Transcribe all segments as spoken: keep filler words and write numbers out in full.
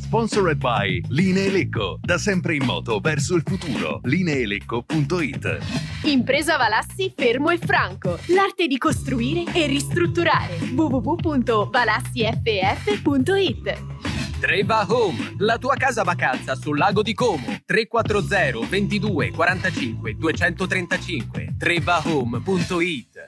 Sponsored by Linee Lecco, da sempre in moto verso il futuro. lineelecco punto it. Impresa Valassi Fermo e Franco, l'arte di costruire e ristrutturare. w w w punto valassi f f punto it. Treva Home, la tua casa vacanza sul lago di Como. tre quattro zero ventidue quarantacinque duecentotrentacinque. treva home punto it.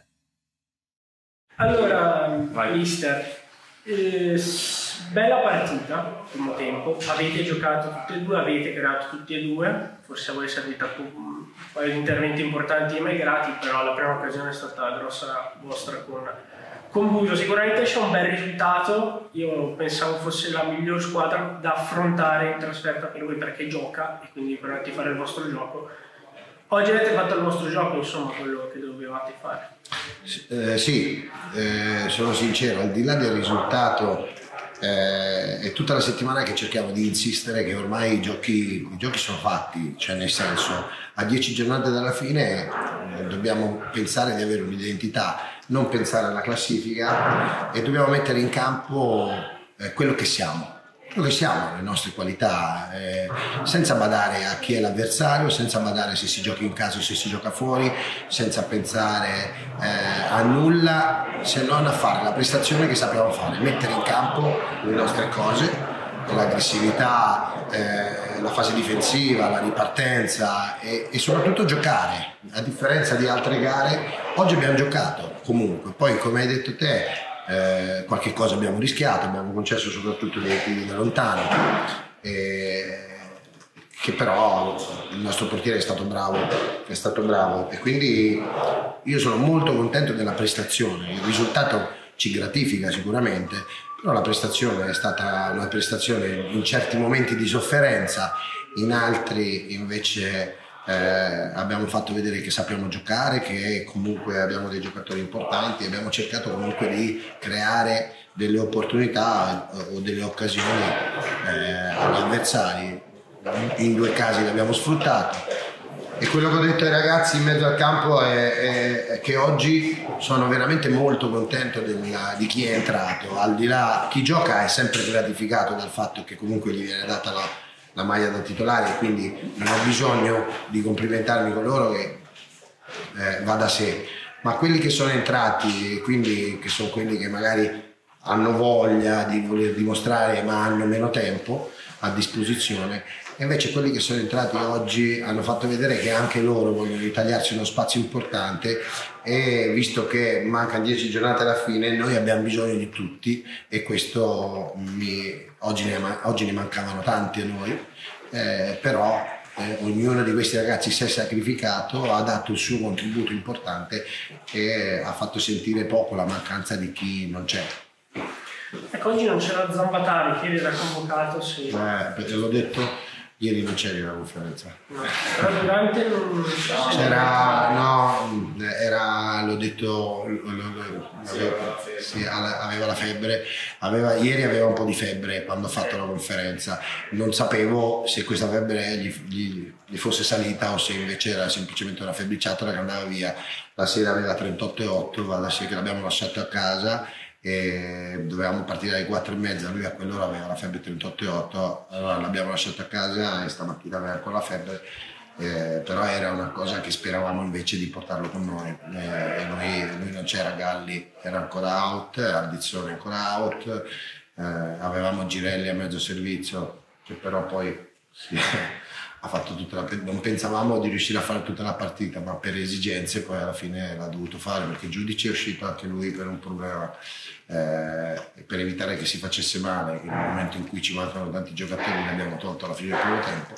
Allora, mister, eh, bella partita, primo tempo, avete giocato tutti e due, avete creato tutti e due, forse a voi è servita un paio di interventi importanti e migrati, però la prima occasione è stata grossa vostra con, con Buio. Sicuramente c'è un bel risultato, io pensavo fosse la miglior squadra da affrontare in trasferta per lui perché gioca e quindi provate a fare il vostro gioco. Oggi avete fatto il vostro gioco, insomma, quello che dovevate fare. Eh, sì, eh, sono sincero, al di là del risultato eh, è tutta la settimana che cerchiamo di insistere che ormai i giochi, i giochi sono fatti, cioè nel senso a dieci giornate dalla fine eh, dobbiamo pensare di avere un'identità, non pensare alla classifica e dobbiamo mettere in campo eh, quello che siamo. Quello che siamo, le nostre qualità, eh, senza badare a chi è l'avversario, senza badare se si gioca in casa o se si gioca fuori, senza pensare eh, a nulla se non a fare la prestazione che sappiamo fare, mettere in campo le nostre cose, l'aggressività, eh, la fase difensiva, la ripartenza e, e soprattutto giocare. A differenza di altre gare, oggi abbiamo giocato comunque, poi come hai detto te, Eh, qualche cosa abbiamo rischiato, abbiamo concesso soprattutto dei tiri da lontano, eh, che però il nostro portiere è stato bravo, è stato bravo e quindi io sono molto contento della prestazione. Il risultato ci gratifica sicuramente, però la prestazione è stata una prestazione in certi momenti di sofferenza, in altri invece Eh, abbiamo fatto vedere che sappiamo giocare, che comunque abbiamo dei giocatori importanti, abbiamo cercato comunque di creare delle opportunità o delle occasioni eh, agli avversari, in due casi l'abbiamo sfruttato e quello che ho detto ai ragazzi in mezzo al campo è, è, è che oggi sono veramente molto contento della, di chi è entrato, al di là chi gioca è sempre gratificato dal fatto che comunque gli viene data la la maglia da titolare, quindi non ho bisogno di complimentarmi con loro che eh, va da sé, ma quelli che sono entrati, quindi che sono quelli che magari hanno voglia di voler dimostrare ma hanno meno tempo a disposizione, e invece quelli che sono entrati oggi hanno fatto vedere che anche loro vogliono ritagliarsi uno spazio importante e visto che mancano dieci giornate alla fine noi abbiamo bisogno di tutti e questo mi, oggi, ne, oggi ne mancavano tanti a noi, eh, però eh, ognuno di questi ragazzi si è sacrificato, ha dato il suo contributo importante e ha fatto sentire poco la mancanza di chi non c'è. Ecco, oggi non c'era Zambatari, che era convocato, sì. Eh, perché l'ho detto, ieri non c'era la conferenza. No, però durante non c'era, no, era, l'ho detto, lo, lo, aveva, sì, aveva la febbre, aveva, ieri aveva un po' di febbre quando ha fatto la conferenza, non sapevo se questa febbre gli, gli, gli fosse salita o se invece era semplicemente una febbriciatola che andava via. La sera aveva trentotto virgola otto, va da sé che l'abbiamo lasciato a casa e dovevamo partire alle quattro e mezza, lui a quell'ora aveva la febbre trentotto virgola otto, allora l'abbiamo lasciato a casa e stamattina aveva ancora la febbre, eh, però era una cosa che speravamo invece di portarlo con noi, eh, e noi, lui non c'era, Galli era ancora out, Ardizzone ancora out, eh, avevamo Girelli a mezzo servizio che però poi sì, ha fatto tutta la, non pensavamo di riuscire a fare tutta la partita, ma per esigenze poi alla fine l'ha dovuto fare perché il giudice è uscito anche lui per un problema, eh, per evitare che si facesse male. In un momento in cui ci mancano tanti giocatori ne abbiamo tolto alla fine del primo tempo,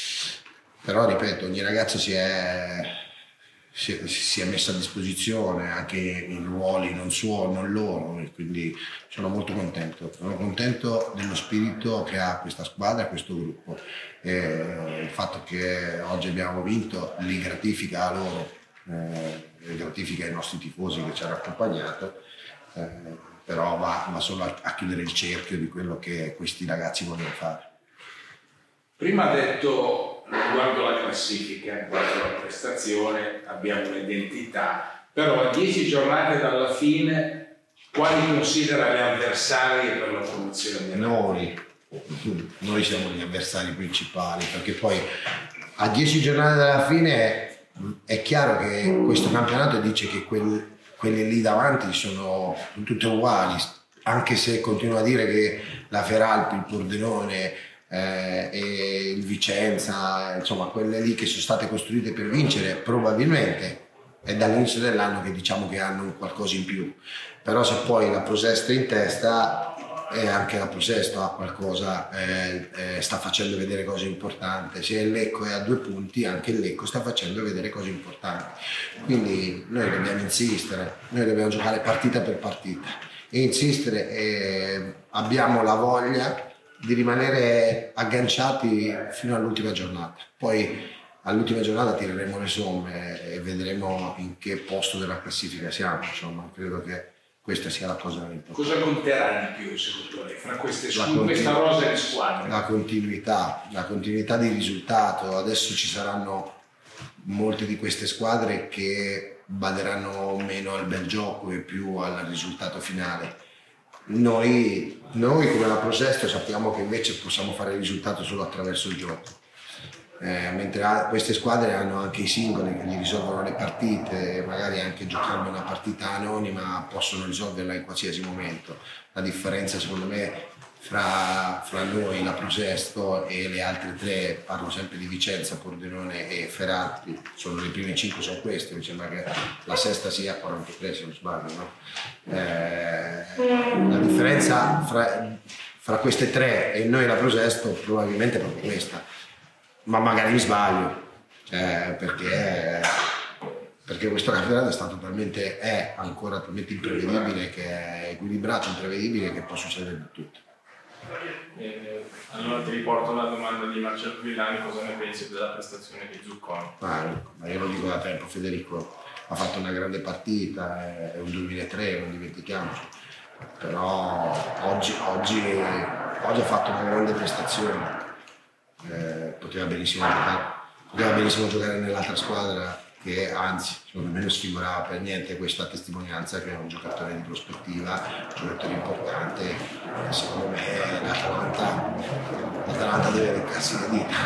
però ripeto, ogni ragazzo si è, si è, si è messo a disposizione anche in ruoli non suoi, non loro, e quindi sono molto contento, sono contento dello spirito che ha questa squadra, questo gruppo. E il fatto che oggi abbiamo vinto li gratifica a loro, eh, li gratifica ai nostri tifosi che ci hanno accompagnato, eh, però va, va solo a, a chiudere il cerchio di quello che questi ragazzi vogliono fare. Prima ha detto riguardo la classifica, riguardo la prestazione, abbiamo un'identità, però a dieci giornate dalla fine quali considera le avversarie per la promozione? Noi, noi siamo gli avversari principali, perché poi a dieci giornate dalla fine è chiaro che questo campionato dice che quel, quelli lì davanti sono tutte uguali, anche se continuo a dire che la Feralpi, il Pordenone eh, e il Vicenza, insomma quelle lì che sono state costruite per vincere, probabilmente è dall'inizio dell'anno che diciamo che hanno qualcosa in più, però se poi la Prosesto è in testa, e anche la Prosesto ha qualcosa, eh, eh, sta facendo vedere cose importanti. Se il Lecco è a due punti, anche il Lecco sta facendo vedere cose importanti, quindi noi dobbiamo insistere, noi dobbiamo giocare partita per partita e insistere, e abbiamo la voglia di rimanere agganciati fino all'ultima giornata. Poi all'ultima giornata tireremo le somme e vedremo in che posto della classifica siamo, insomma credo che questa sia la cosa importante. Cosa conterà di più secondo lei fra queste squadre, questa rosa di squadre? La continuità, la continuità di risultato. Adesso ci saranno molte di queste squadre che baderanno meno al bel gioco e più al risultato finale. Noi, noi come la Prosesto sappiamo che invece possiamo fare il risultato solo attraverso il gioco. Eh, mentre queste squadre hanno anche i singoli che gli risolvono le partite, magari anche giocando una partita anonima possono risolverla in qualsiasi momento. La differenza secondo me fra, fra noi, la Prosesto e le altre tre, parlo sempre di Vicenza, Pordenone e Feralpi, sono le prime cinque, sono queste, mi sembra che la sesta sia a quarantatré se non sbaglio, no? Eh, la differenza fra, fra queste tre e noi la Prosesto probabilmente è proprio questa. Ma magari mi sbaglio, cioè, perché, perché questo campionato è stato talmente, è ancora talmente imprevedibile, che è equilibrato, imprevedibile, che può succedere di tutto. Eh, allora ti riporto la domanda di Marcello Villani: cosa ne pensi della prestazione di Zucconi? Ma, ma io lo dico da tempo, Federico ha fatto una grande partita, è, è un duemilatré, non dimentichiamoci, però oggi, oggi, oggi ha fatto una grande prestazione. Eh, poteva benissimo giocare, poteva benissimo giocare nell'altra squadra, che anzi secondo me non sfigurava per niente. Questa testimonianza che è un giocatore di prospettiva, un giocatore importante, e secondo me l'Atalanta, l'Atalanta deve leccarsi le dita.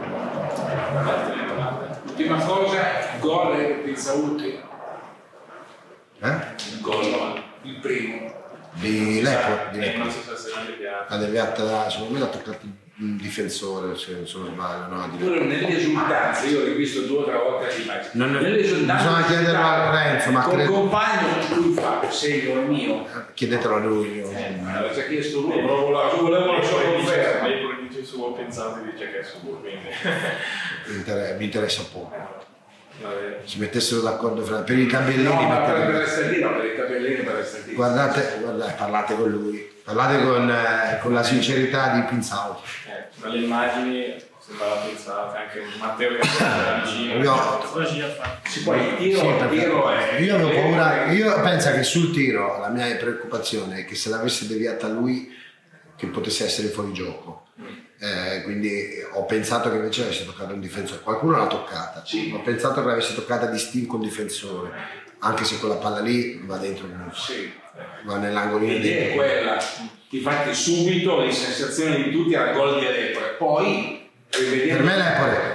Ultima cosa, gol e pensa utile. Eh? Il gol, il primo Di Lecco, di Lecco. Non so se se l'ha deviata. La deviata, secondo me l'ha toccato un difensore, se non sbaglio, no? Di Pure nelle esultanze, io ho rivisto due o tre volte l'immagine. Non- Nelle esultanze bisogna chiederlo a Lorenzo, ma con il credo- compagno con cui fa, segno il mio. Chiedetelo a lui. Io. Eh, me l'aveva già chiesto lui, proprio la, volevo la sua conferma. Lei pure dice suo, pensante dice che è suo, quindi Mi inter- mi interessa poco. vabbè. Si mettessero d'accordo fra per i tabellini. No, ma per, mettete- per restare lì, no, per i tabellini, per restare lì. Guardate, guardate, parlate con lui, parlate con, eh, con la sincerità di Pinzauto. Eh, dalle immagini sembrava pensate anche Matteo che era vicino. Io- Così ha fatto. Si può il tiro, Sì, il perché tiro è... io avevo paura, io penso che sul tiro la mia preoccupazione è che se l'avesse deviata lui che potesse essere fuori gioco. Eh, quindi ho pensato che invece avesse toccato un difensore, qualcuno l'ha toccata, Sì. ho pensato che l'avesse toccata di stinco un difensore, anche se quella palla lì va dentro comunque, Sì. va nell'angolino L'idea è dentro. quella, infatti subito la sensazione di tutti era il gol di Lepore, poi rivediamo... Per me l'Empoli,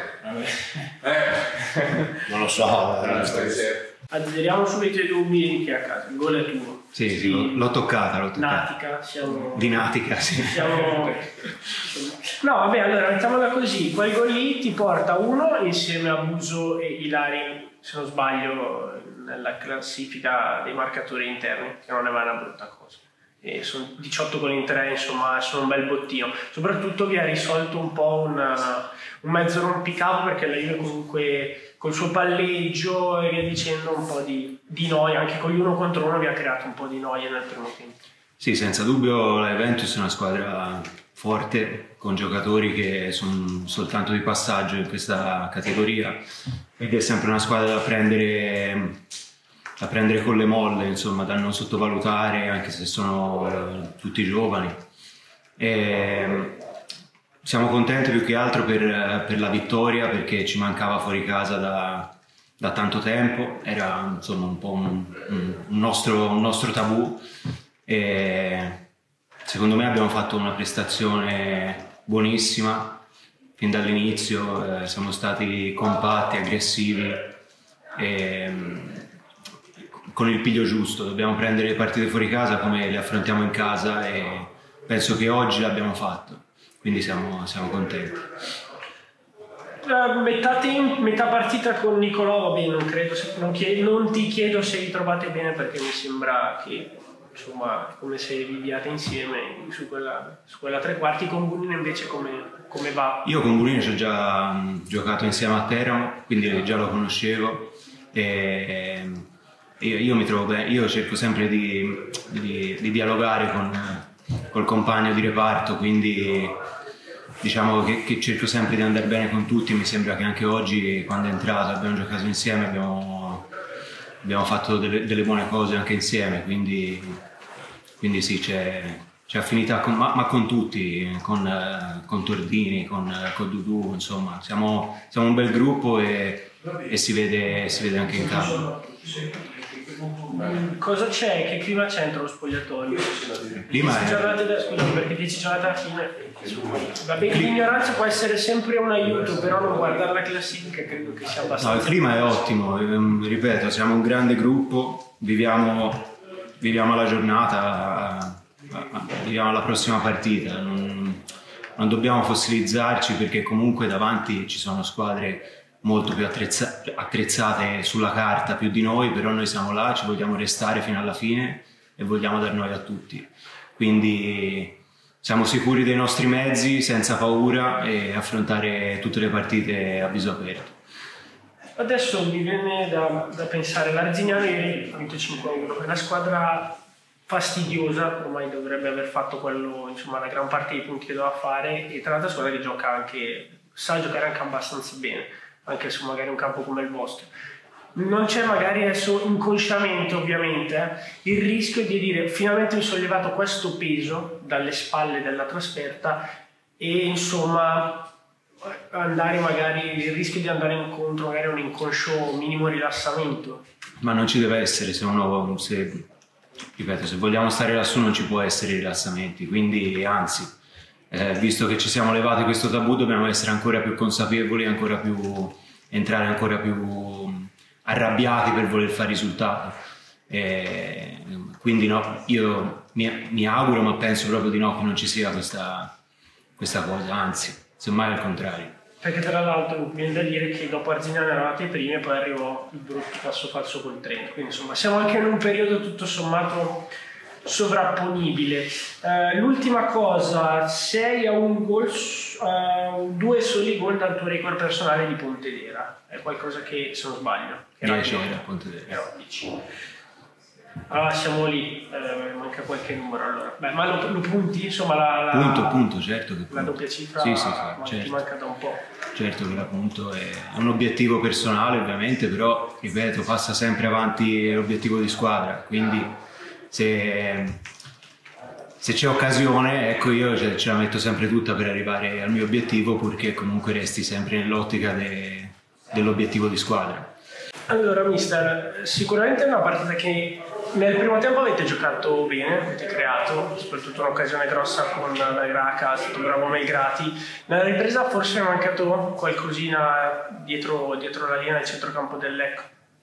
Eh, non lo so, non eh, stai certo. Azzeriamo subito i dubbi che a casa, il gol è tuo. Sì, sì, l'ho, l'ho toccata, l'ho toccata. Natica, siamo... Di Natica, sì. siamo... No, vabbè, allora mettiamola così, quel gol lì ti porta uno insieme a Buso e Ilari, se non sbaglio, nella classifica dei marcatori interni, che non è mai una brutta cosa. E sono diciotto gol in tre, insomma, sono un bel bottino. Soprattutto vi ha risolto un po' una, un mezzo rompicapo, perché la Juve comunque col suo palleggio e via dicendo un po' di, di noia, anche con gli uno contro uno vi ha creato un po' di noia nel primo tempo. Sì, senza dubbio la Juventus è una squadra forte, con giocatori che sono soltanto di passaggio in questa categoria, quindi è sempre una squadra da prendere, da prendere con le molle, insomma, da non sottovalutare, anche se sono eh, tutti giovani. E siamo contenti più che altro per, per la vittoria, perché ci mancava fuori casa da, da tanto tempo, era insomma un po' un, un, nostro, un nostro tabù, e secondo me abbiamo fatto una prestazione buonissima fin dall'inizio, eh, siamo stati compatti, aggressivi e con il piglio giusto. Dobbiamo prendere le partite fuori casa come le affrontiamo in casa e penso che oggi l'abbiamo fatto, quindi siamo, siamo contenti. Uh, metà, temp- metà partita con Nicolò, vabbè, non credo, non, chiedo, non ti chiedo se vi trovate bene, perché mi sembra che insomma come se viviate insieme su quella, su quella tre quarti. Con Bunino invece come, come va? Io con Bunino ci ho già um, giocato insieme a Teramo, quindi già lo conoscevo e io, io mi trovo bene, io cerco sempre di, di, di dialogare con col compagno di reparto, quindi diciamo che, che cerco sempre di andare bene con tutti. Mi sembra che anche oggi, quando è entrato, abbiamo giocato insieme, abbiamo, abbiamo fatto delle, delle buone cose anche insieme, quindi, quindi sì, c'è, c'è affinità con, ma, ma con tutti, con, con Tordini, con, con Dudu, insomma siamo, siamo un bel gruppo e, e si, vede, si vede anche in campo. Cosa c'è? Che clima c'è entro lo spogliatoio? Clima dieci giornate da, scusami, perché dieci giornate alla fine. Vabbè, l'ignoranza può essere sempre un aiuto, però non guardare la classifica credo che sia abbastanza. No, il clima è ottimo, ripeto, siamo un grande gruppo, viviamo, viviamo la giornata, viviamo la prossima partita, non, non dobbiamo fossilizzarci, perché comunque davanti ci sono squadre molto più attrezzate sulla carta più di noi, però noi siamo là, ci vogliamo restare fino alla fine e vogliamo dar noi a tutti, quindi siamo sicuri dei nostri mezzi, senza paura, e affrontare tutte le partite a viso aperto. Adesso mi viene da, da pensare, l'Arzignano ieri ha vinto cinque a uno, è una squadra fastidiosa, ormai dovrebbe aver fatto quello, insomma, la gran parte dei punti che doveva fare, e tra l'altro squadra che gioca anche, sa giocare anche abbastanza bene, anche su magari un campo come il vostro. Non c'è magari adesso inconsciamente, ovviamente, eh, il rischio di dire finalmente mi sono levato questo peso dalle spalle della trasferta e insomma andare magari, il rischio di andare incontro magari a un inconscio minimo rilassamento. Ma non ci deve essere, se uno, se, ripeto, se vogliamo stare lassù non ci può essere rilassamenti, quindi anzi, eh, visto che ci siamo levati questo tabù, dobbiamo essere ancora più consapevoli, ancora più, entrare ancora più arrabbiati per voler fare risultato. E quindi no, io mi, mi auguro, ma penso proprio di no, che non ci sia questa, questa cosa, anzi, semmai al contrario. Perché tra l'altro viene da dire che dopo Arzignano eravate i primi e poi arrivò il brutto passo falso col Trento, quindi insomma siamo anche in un periodo tutto sommato sovrapponibile. Uh, l'ultima cosa, sei a un gol, uh, due soli gol dal tuo record personale di Pontedera, è qualcosa che, se non sbaglio, dieci era a Pontedera. Era dieci. Allora siamo lì, eh, manca qualche numero allora. Beh, ma lo, lo punti? Insomma la, la, punto, punto, certo che punto. La doppia cifra sì, sì, sì, ma certo. Ti manca da un po'. Certo che l'appunto è un obiettivo personale ovviamente, però ripeto, passa sempre avanti l'obiettivo di squadra, quindi se, se c'è occasione, ecco, io ce, ce la metto sempre tutta per arrivare al mio obiettivo, purché comunque resti sempre nell'ottica de, dell'obiettivo di squadra. Allora mister, sicuramente è una partita che nel primo tempo avete giocato bene, avete creato, soprattutto un'occasione grossa con la Graca, è stato bravo Melgrati. Nella ripresa forse è mancato qualcosina dietro, dietro la linea del centrocampo del Lecco.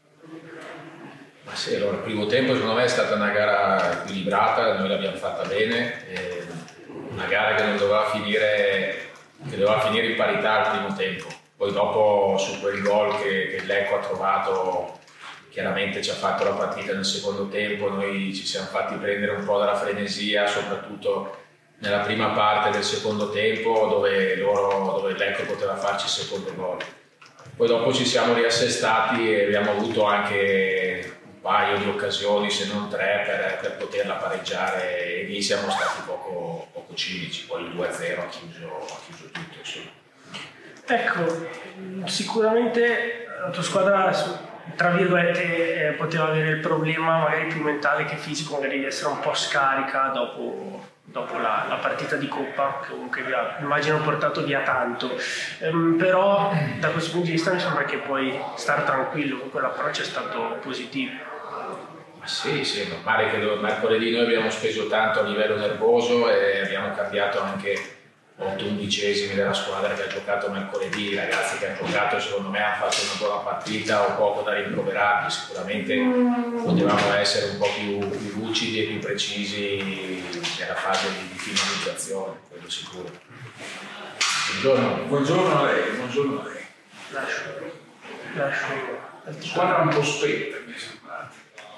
Ma sì, allora il primo tempo secondo me è stata una gara equilibrata, noi l'abbiamo fatta bene, e una gara che non doveva finire, che doveva finire in parità al primo tempo. Poi dopo su quel gol che, che il Lecco ha trovato, chiaramente ci ha fatto la partita nel secondo tempo, noi ci siamo fatti prendere un po' dalla frenesia, soprattutto nella prima parte del secondo tempo dove, loro, dove il Lecco poteva farci il secondo gol. Poi dopo ci siamo riassestati e abbiamo avuto anche un paio di occasioni, se non tre, per, per poterla pareggiare, e lì siamo stati poco, poco cinici. Poi il due a zero ha chiuso, ha chiuso tutto, insomma. Ecco, sicuramente la tua squadra, tra virgolette, eh, poteva avere il problema magari più mentale che fisico, magari di essere un po' scarica dopo, dopo la, la partita di Coppa, che comunque vi ha, immagino, portato via tanto. Ehm, però da questo punto di vista mi sembra che puoi stare tranquillo, comunque l'approccio è stato positivo. Ma sì, sì, è normale che mercoledì noi abbiamo speso tanto a livello nervoso e abbiamo cambiato anche otto undicesimi della squadra che ha giocato mercoledì. I ragazzi che hanno giocato secondo me hanno fatto una buona partita, ho poco da rimproverarli, sicuramente potevamo essere un po' più, più lucidi e più precisi nella fase di, di finalizzazione, quello sicuro. Buongiorno. Buongiorno a lei, buongiorno a lei. Lascio. Lascio. Squadra un po' spenta, mi è sembrato.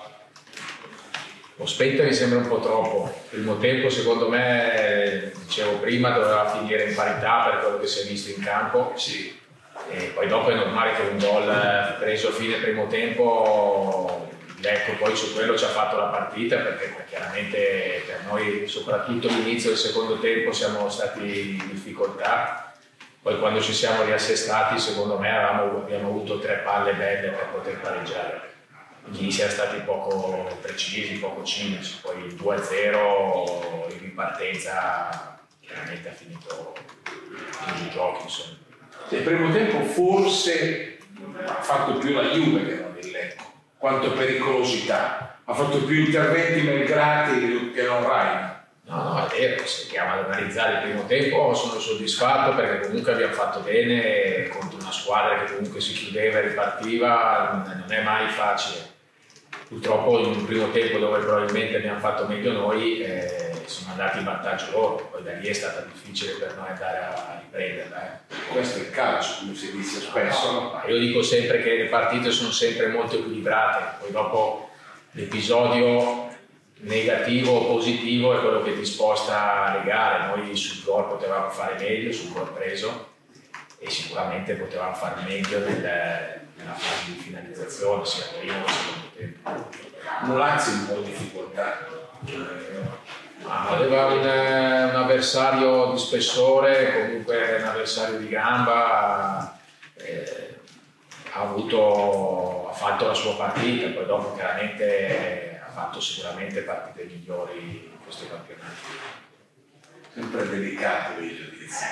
Lo spenta mi sembra un po' troppo. Il primo tempo, secondo me, dicevo prima, doveva finire in parità per quello che si è visto in campo. Sì. E poi dopo è normale che un gol preso a fine primo tempo, ecco, poi su quello ci ha fatto la partita, perché chiaramente per noi, soprattutto all'inizio del secondo tempo, siamo stati in difficoltà. Poi quando ci siamo riassestati, secondo me avevamo, abbiamo avuto tre palle belle per poter pareggiare. Quindi siamo stati poco precisi, poco cinici. Poi il due a zero in ripartenza chiaramente ha finito i giochi, insomma. Il primo tempo forse ha fatto più la Juve che non il Lecco, quanto pericolosità, ha fatto più interventi Melgrati che non Raina. No, no, è vero, se andiamo ad analizzare il primo tempo sono soddisfatto perché comunque abbiamo fatto bene contro una squadra che comunque si chiudeva e ripartiva, non è mai facile. Purtroppo in un primo tempo dove probabilmente abbiamo fatto meglio noi eh, sono andati in vantaggio loro, poi da lì è stata difficile per noi andare a, a riprenderla. Eh. Questo è il calcio, come si dice spesso. No, no, io dico sempre che le partite sono sempre molto equilibrate, poi dopo l'episodio negativo o positivo è quello che ti sposta le gare. Noi sul gol potevamo fare meglio, sul gol preso, e sicuramente potevamo fare meglio nel, nella fase di finalizzazione, sia prima che secondo tempo. Mulazzi un po' di difficoltà. Ma aveva un, un avversario di spessore, comunque un avversario di gamba, eh, ha, avuto, ha fatto la sua partita, poi dopo chiaramente ha fatto sicuramente partite migliori in questo campionato. Sempre delicato il giudizio.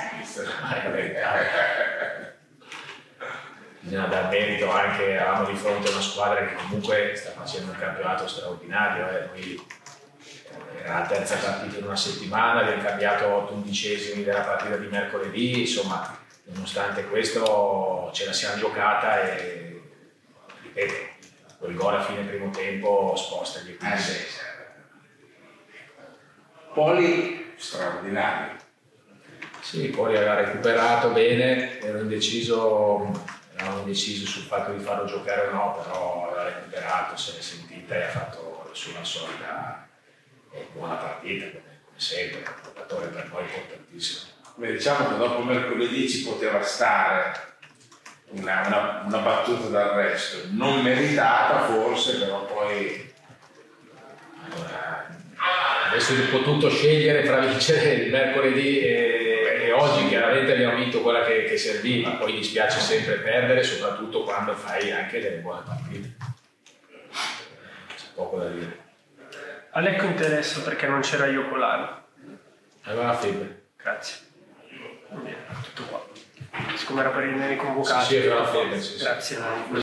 Bisogna dar merito anche, eravamo di fronte a una squadra che comunque sta facendo un campionato straordinario. Eh. Noi, era la terza partita in una settimana, abbiamo cambiato otto undicesimi della partita di mercoledì, insomma, nonostante questo ce la siamo giocata e, ripeto, quel gol a fine primo tempo sposta gli equilibri. Eh sì. Poli straordinario. Sì, poi aveva recuperato bene, ero indeciso, eravamo indeciso sul fatto di farlo giocare o no, però aveva recuperato, se l'è sentita e ha fatto la sua solita e buona partita, come sempre, un giocatore per noi importantissimo. Beh, diciamo che dopo mercoledì ci poteva stare una, una, una battuta d'arresto, non meritata forse, però poi... Allora, adesso ho potuto scegliere tra vincere il mercoledì e, e oggi, chiaramente abbiamo vinto quella che, che serviva, poi dispiace sempre perdere, soprattutto quando fai anche delle buone partite. C'è poco da dire. A Lecco interessa perché non c'era Iocolano. Aveva la febbre. Grazie. Bene, tutto qua. Siccome era per i convocati. Sì, sì, aveva la febbre, sì, sì. Grazie.